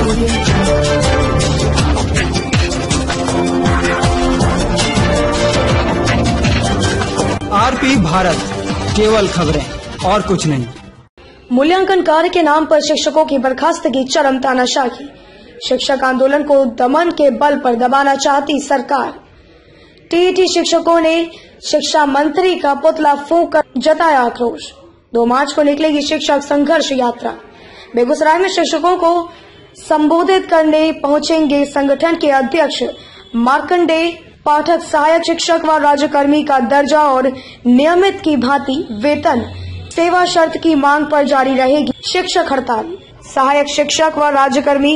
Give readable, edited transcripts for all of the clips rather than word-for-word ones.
RP Bharat, केवल खबरें और कुछ नहीं। मूल्यांकन कार्य के नाम पर शिक्षकों की बर्खास्तगी चरम तानाशाही। शिक्षक आंदोलन को दमन के बल पर दबाना चाहती सरकार। टीईटी शिक्षकों ने शिक्षा मंत्री का पुतला फूंक कर जताया आक्रोश। 2 मार्च को निकलेगी शिक्षक संघर्ष यात्रा। बेगूसराय में शिक्षकों को संबोधित करने पहुंचेंगे संगठन के अध्यक्ष मार्कंडेय पाठक। सहायक शिक्षक व राज्यकर्मी का दर्जा और नियमित की भांति वेतन सेवा शर्त की मांग पर जारी रहेगी शिक्षक हड़ताल। सहायक शिक्षक व राज्यकर्मी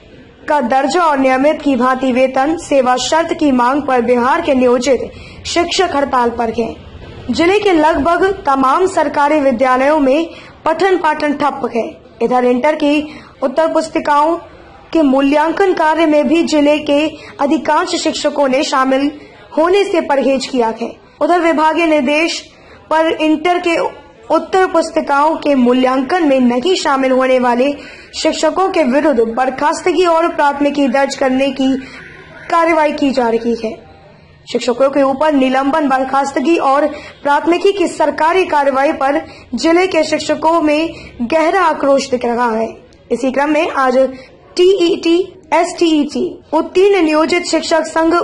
का दर्जा और नियमित की भांति वेतन सेवा शर्त की मांग पर बिहार के नियोजित शिक्षक हड़ताल पर हैं। जिले के लगभग तमाम सरकारी विद्यालयों में पठन पाठन ठप है। इधर इंटर की उत्तर पुस्तिकाओं के मूल्यांकन कार्य में भी जिले के अधिकांश शिक्षकों ने शामिल होने से परहेज किया है। उधर विभागीय निर्देश पर इंटर के उत्तर पुस्तिकाओं के मूल्यांकन में नहीं शामिल होने वाले शिक्षकों के विरुद्ध बर्खास्तगी और प्राथमिकी दर्ज करने की कार्रवाई की जा रही है। शिक्षकों के ऊपर निलंबन, बर्खास्तगी और प्राथमिकी की सरकारी कार्रवाई पर जिले के शिक्षकों में गहरा आक्रोश दिख रहा है। इसी क्रम में आज टीईटी, एसटीईटी उत्तीर्ण नियोजित शिक्षक संघ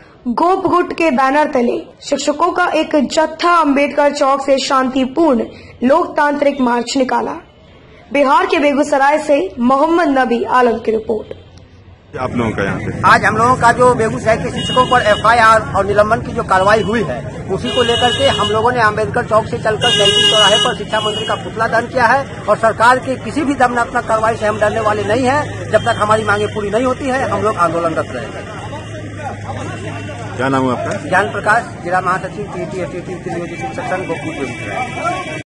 गोपगुट के बैनर तले शिक्षकों का एक जत्था अंबेडकर चौक से शांतिपूर्ण लोकतांत्रिक मार्च निकाला। बिहार के बेगूसराय से मोहम्मद नबी आलम की रिपोर्ट। आप लोगों का यहाँ पे आज हम लोगों का जो बेगूसराय के शिक्षकों पर एफआईआर और निलंबन की जो कार्रवाई हुई है, उसी को लेकर के हम लोगों ने अम्बेडकर चौक से चलकर सैनिक चौराहे पर शिक्षा मंत्री का पुतला दहन किया है। और सरकार के किसी भी दमनात्मक कार्रवाई से हम डरने वाले नहीं हैं। जब तक हमारी मांगे पूरी नहीं होती है, हम लोग आंदोलनरत रहेंगे। क्या नाम है आपका? ज्ञान प्रकाश, जिला महासचिव टीईटी, एसटीईटी नियोजित शिक्षक संघ गोपगुट बेगूसराय।